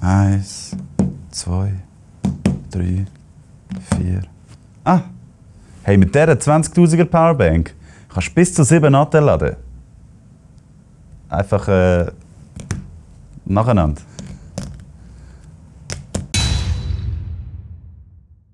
1, 2, 3, 4. Ah! Hey, mit dieser 20'000er Powerbank kannst du bis zu 7 Nadel laden. Einfach nacheinander.